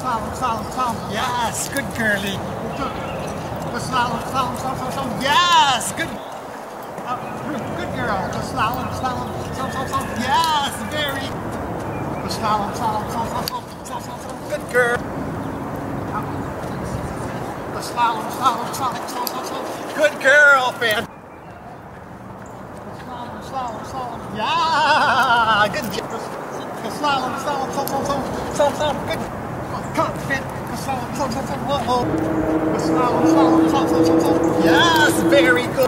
slalom, slalom, slalom. Yes, good girlie. The slalom, slalom, slalom, slalom. Yes, good. Good girl. The slalom, slalom, slalom, slalom. Yes, very. The slalom, slalom, slalom, slalom, slalom. Good girl. The slalom, slalom, slalom, slalom, slalom. Good girl, fan. The slalom, slalom. Yeah, good. The slalom, slalom, slalom, slalom, slalom. Good. Come on, fan. The slalom, slalom, slalom. Whoa. The slalom, slalom, slalom, slalom, slalom. Yes, very good.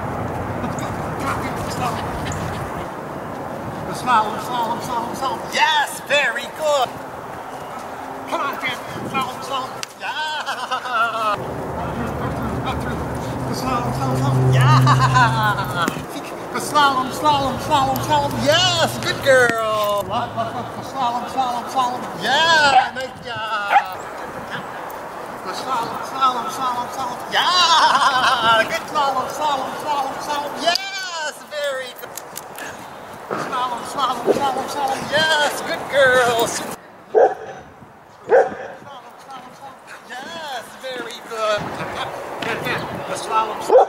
The slalom, slalom, slalom, slalom. Yes, very good. Come on, fan. Slalom, slalom. Yeah. Up through. The slalom, slalom, slalom. Yeah. The slalom, slalom, slalom, slalom. Yes, good girl. The slalom, slalom, slalom. Yeah, nice job. The slalom, slalom, slalom, slalom. Yeah, good slalom, slalom, slalom, slalom. Yes, very good. Slalom, slalom, slalom, slalom. Yes, good girl. Slalom, slalom, slalom. Yes, very good. The slalom.